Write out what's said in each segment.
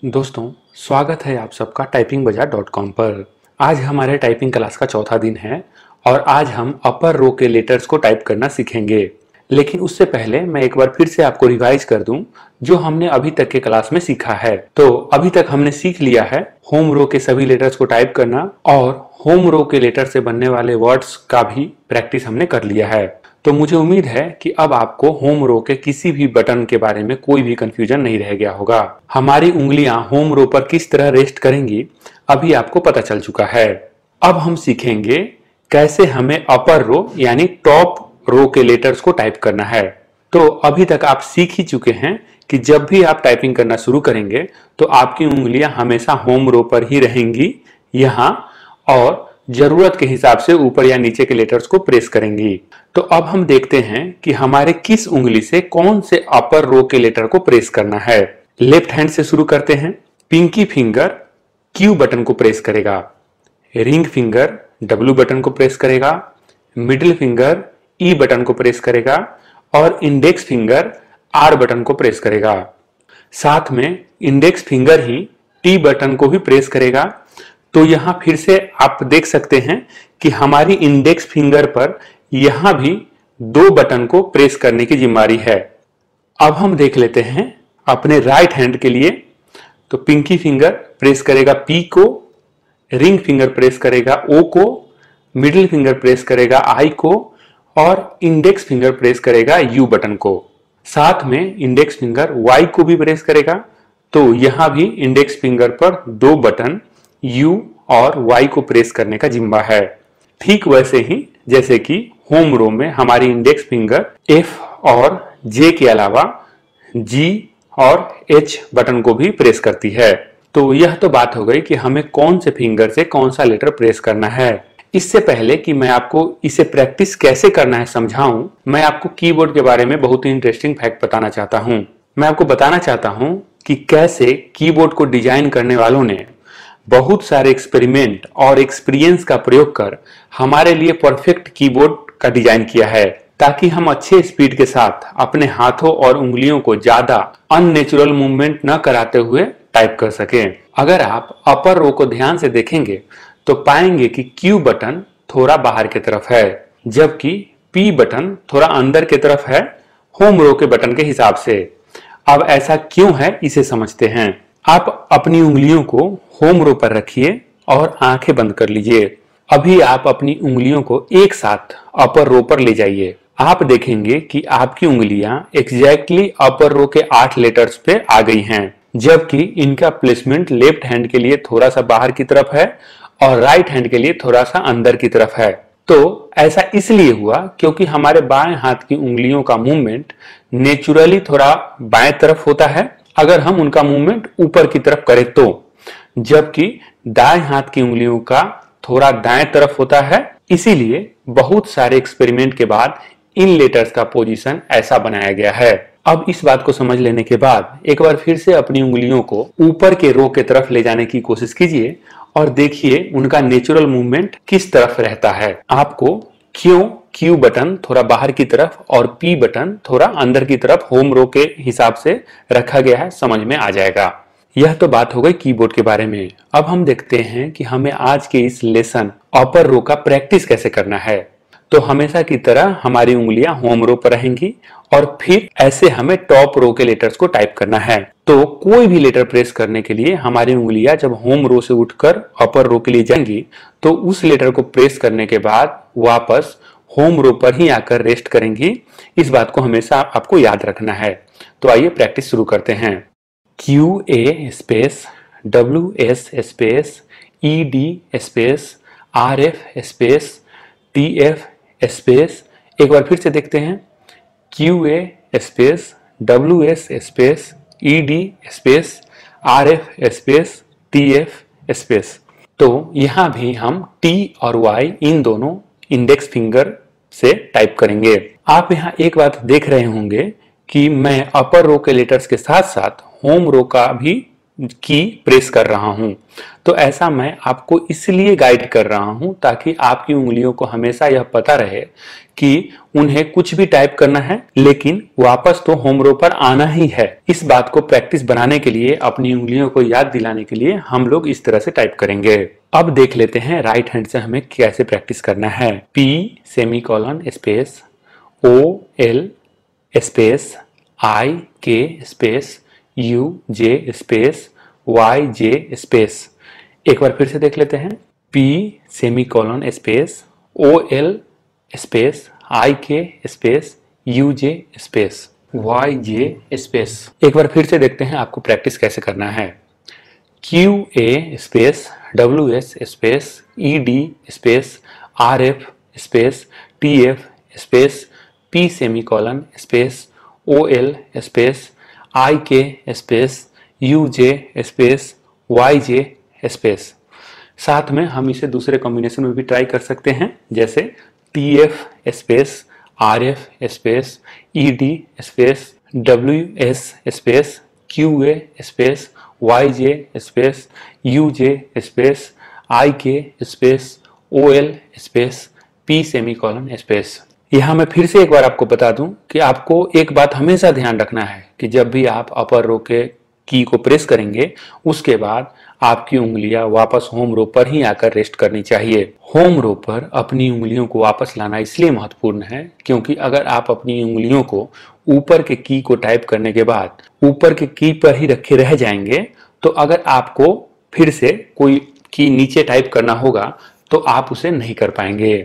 दोस्तों, स्वागत है आप सबका typingbazaar.com पर। आज हमारे टाइपिंग क्लास का चौथा दिन है और आज हम अपर रो के लेटर्स को टाइप करना सीखेंगे। लेकिन उससे पहले मैं एक बार फिर से आपको रिवाइज कर दूं जो हमने अभी तक के क्लास में सीखा है। तो अभी तक हमने सीख लिया है होम रो के सभी लेटर्स को टाइप करना और होम रो के लेटर से बनने वाले वर्ड्स का भी प्रैक्टिस हमने कर लिया है। तो मुझे उम्मीद है कि अब आपको होम रो के किसी भी बटन के बारे में कोई भी कंफ्यूजन नहीं रह गया होगा। हमारी उंगलियां होम रो पर किस तरह रेस्ट करेंगी अभी आपको पता चल चुका है। अब हम सीखेंगे कैसे हमें अपर रो यानी टॉप रो के लेटर्स को टाइप करना है। तो अभी तक आप सीख ही चुके हैं कि जब भी आप टाइपिंग करना शुरू करेंगे तो आपकी उंगलियां हमेशा होम रो पर ही रहेंगी यहाँ, और जरूरत के हिसाब से ऊपर या नीचे के लेटर्स को प्रेस करेंगी। तो अब हम देखते हैं कि हमारे किस उंगली से कौन से अपर रो के लेटर को प्रेस करना है। लेफ्ट हैंड से शुरू करते हैं। पिंकी फिंगर क्यू बटन को प्रेस करेगा, रिंग फिंगर डब्ल्यू बटन को प्रेस करेगा, मिडिल फिंगर ई बटन को प्रेस करेगा और इंडेक्स फिंगर आर बटन को प्रेस करेगा। साथ में इंडेक्स फिंगर ही टी बटन को भी प्रेस करेगा। तो यहां फिर से आप देख सकते हैं कि हमारी इंडेक्स फिंगर पर यहां भी दो बटन को प्रेस करने की जिम्मेदारी है। अब हम देख लेते हैं अपने राइट हैंड के लिए। तो पिंकी फिंगर प्रेस करेगा पी को, रिंग फिंगर प्रेस करेगा ओ को, मिडिल फिंगर प्रेस करेगा आई को और इंडेक्स फिंगर प्रेस करेगा यू बटन को। साथ में इंडेक्स फिंगर वाई को भी प्रेस करेगा। तो यहां भी इंडेक्स फिंगर पर दो बटन U और Y को प्रेस करने का जिम्मा है। ठीक वैसे ही जैसे कि होम रो में हमारी इंडेक्स फिंगर F और J के अलावा G और H बटन को भी प्रेस करती है। तो यह तो बात हो गई कि हमें कौन से फिंगर से कौन सा लेटर प्रेस करना है। इससे पहले कि मैं आपको इसे प्रैक्टिस कैसे करना है समझाऊं, मैं आपको कीबोर्ड के बारे में बहुत ही इंटरेस्टिंग फैक्ट बताना चाहता हूं। मैं आपको बताना चाहता हूं कि कैसे कीबोर्ड को डिजाइन करने वालों ने बहुत सारे एक्सपेरिमेंट और एक्सपीरियंस का प्रयोग कर हमारे लिए परफेक्ट कीबोर्ड का डिजाइन किया है, ताकि हम अच्छे स्पीड के साथ अपने हाथों और उंगलियों को ज्यादा अननेचुरल मूवमेंट न कराते हुए टाइप कर सकें। अगर आप अपर रो को ध्यान से देखेंगे तो पाएंगे कि क्यू बटन थोड़ा बाहर की तरफ है, जबकि पी बटन थोड़ा अंदर की तरफ है होम रो के बटन के हिसाब से। अब ऐसा क्यों है इसे समझते हैं। आप अपनी उंगलियों को होम रो पर रखिए और आंखें बंद कर लीजिए। अभी आप अपनी उंगलियों को एक साथ अपर रो पर ले जाइए। आप देखेंगे कि आपकी उंगलियां एग्जैक्टली अपर रो के 8 लेटर्स पे आ गई हैं, जबकि इनका प्लेसमेंट लेफ्ट हैंड के लिए थोड़ा सा बाहर की तरफ है और राइट हैंड के लिए थोड़ा सा अंदर की तरफ है। तो ऐसा इसलिए हुआ क्योंकि हमारे बाएं हाथ की उंगलियों का मूवमेंट नेचुरली थोड़ा बाएं तरफ होता है अगर हम उनका मूवमेंट ऊपर की तरफ करें तो, जबकि दाएं हाथ की उंगलियों का थोड़ा दाएं तरफ होता है। इसीलिए बहुत सारे एक्सपेरिमेंट के बाद इन लेटर्स का पोजीशन ऐसा बनाया गया है। अब इस बात को समझ लेने के बाद एक बार फिर से अपनी उंगलियों को ऊपर के रो के तरफ ले जाने की कोशिश कीजिए और देखिए उनका नेचुरल मूवमेंट किस तरफ रहता है। आपको क्यों क्यू बटन थोड़ा बाहर की तरफ और पी बटन थोड़ा अंदर की तरफ होम रो के हिसाब से रखा गया है समझ में आ जाएगा। यह तो बात हो गई कीबोर्ड के बारे में। अब हम देखते हैं कि हमें आज के इस लेसन अपर रो का प्रैक्टिस कैसे करना है। तो हमेशा की तरह हमारी उंगलियां होम रो पर रहेंगी और फिर ऐसे हमें टॉप रो के लेटर्स को टाइप करना है। तो कोई भी लेटर प्रेस करने के लिए हमारी उंगलियां जब होम रो से उठकर अपर रो के लिए जाएंगी तो उस लेटर को प्रेस करने के बाद वापस होम रो पर ही आकर रेस्ट करेंगी। इस बात को हमेशा आपको याद रखना है। तो आइए प्रैक्टिस शुरू करते हैं। Q A space W S space E D space R F space T F space. एक बार फिर से देखते हैं। Q A space W S space E D space R F space T F space. तो यहां भी हम टी और वाई इन दोनों इंडेक्स फिंगर से टाइप करेंगे। आप यहां एक बात देख रहे होंगे कि मैं अपर रो के लेटर्स के साथ साथ होम रो का भी की प्रेस कर रहा हूं। तो ऐसा मैं आपको इसलिए गाइड कर रहा हूं ताकि आपकी उंगलियों को हमेशा यह पता रहे कि उन्हें कुछ भी टाइप करना है लेकिन वापस तो होम रो पर आना ही है। इस बात को प्रैक्टिस बनाने के लिए, अपनी उंगलियों को याद दिलाने के लिए हम लोग इस तरह से टाइप करेंगे। अब देख लेते हैं राइट हैंड से हमें कैसे प्रैक्टिस करना है। P semicolon space OL space IK space UJ space YJ space. एक बार फिर से देख लेते हैं। P semicolon space OL space IK space UJ space YJ space. एक बार फिर से देखते हैं आपको प्रैक्टिस कैसे करना है। QA space WS space ED space RF space TF space P semicolon space OL space IK space UJ space YJ space. साथ में हम इसे दूसरे कॉम्बिनेशन में भी ट्राई कर सकते हैं, जैसे TF space RF space ED space WS space QA space YJ space UJ space IK space OL space P semicolon space. यहाँ मैं फिर से एक बार आपको बता दूं कि आपको एक बात हमेशा ध्यान रखना है कि जब भी आप अपर रो के की को प्रेस करेंगे उसके बाद आपकी उंगलियां वापस होम रो पर ही आकर रेस्ट करनी चाहिए। होम रो पर अपनी उंगलियों को वापस लाना इसलिए महत्वपूर्ण है क्योंकि अगर आप अपनी उंगलियों को ऊपर के की को टाइप करने के बाद ऊपर के की पर ही रखे रह जाएंगे तो अगर आपको फिर से कोई की नीचे टाइप करना होगा तो आप उसे नहीं कर पाएंगे।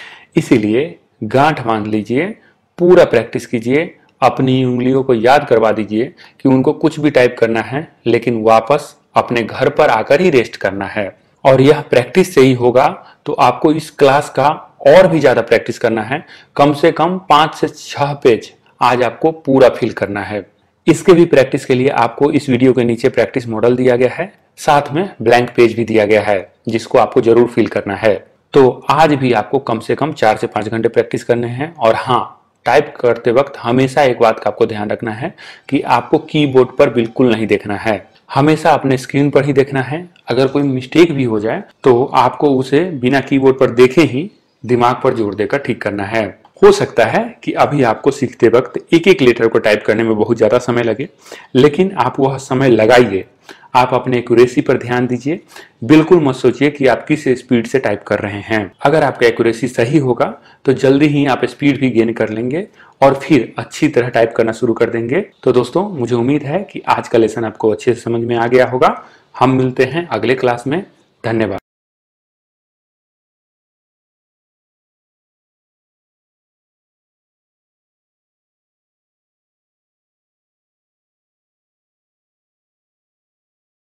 इसीलिए गांठ बांध लीजिए, पूरा प्रैक्टिस कीजिए, अपनी उंगलियों को याद करवा दीजिए कि उनको कुछ भी टाइप करना है लेकिन वापस अपने घर पर आकर ही रेस्ट करना है। और यह प्रैक्टिस से ही होगा। तो आपको इस क्लास का और भी ज्यादा प्रैक्टिस करना है, कम से कम 5 से 6 पेज आज आपको पूरा फिल करना है। इसके भी प्रैक्टिस के लिए आपको इस वीडियो के नीचे प्रैक्टिस मॉडल दिया गया है, साथ में ब्लैंक पेज भी दिया गया है जिसको आपको जरूर फिल करना है। तो आज भी आपको कम से कम 4 से 5 घंटे प्रैक्टिस करने हैं। और हाँ, टाइप करते वक्त हमेशा एक बात का आपको ध्यान रखना है कि आपको कीबोर्ड पर बिल्कुल नहीं देखना है, हमेशा अपने स्क्रीन पर ही देखना है। अगर कोई मिस्टेक भी हो जाए तो आपको उसे बिना कीबोर्ड पर देखे ही दिमाग पर जोर देकर ठीक करना है। हो सकता है कि अभी आपको सीखते वक्त एक एक लेटर को टाइप करने में बहुत ज्यादा समय लगे, लेकिन आप वह समय लगाइए। आप अपने एक्यूरेसी पर ध्यान दीजिए। बिल्कुल मत सोचिए कि आप किस स्पीड से टाइप कर रहे हैं। अगर आपका एक्यूरेसी सही होगा तो जल्दी ही आप स्पीड भी गेन कर लेंगे और फिर अच्छी तरह टाइप करना शुरू कर देंगे। तो दोस्तों, मुझे उम्मीद है कि आज का लेसन आपको अच्छे से समझ में आ गया होगा। हम मिलते हैं अगले क्लास में। धन्यवाद।